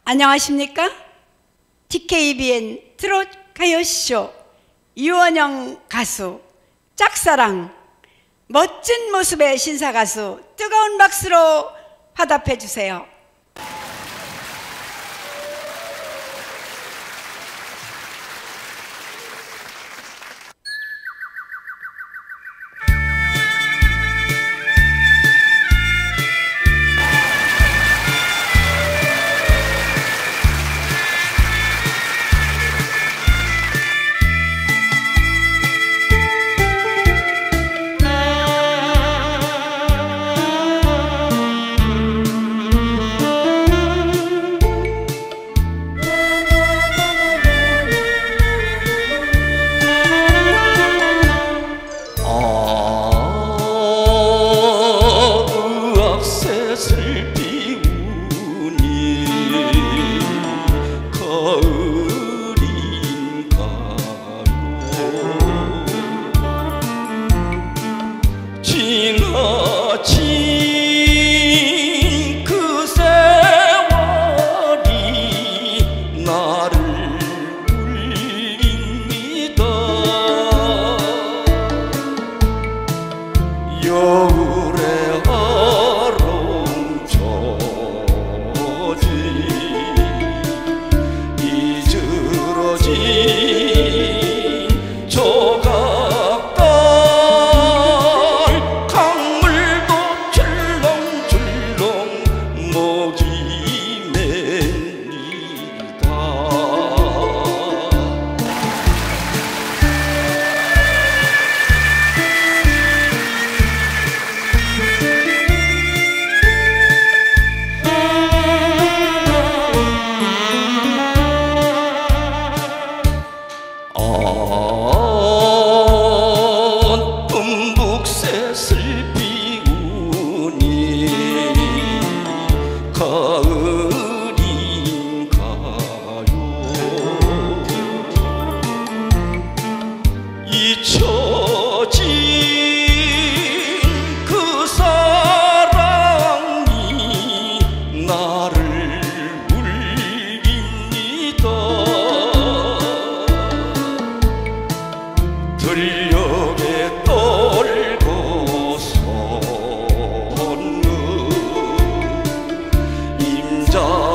안녕하십니까? TKBN 트롯 가요쇼 유원영 가수 짝사랑 멋진 모습의 신사가수 뜨거운 박수로 화답해 주세요. 지나친 그 세월이 나를 울립니다. 여울의 아롱초지 이즈러진 조각들 분북새 슬피 우니 가을인가요? 잊혀진 그 사랑이 나를 울립니다. 들녘에 떨고 섰는 임자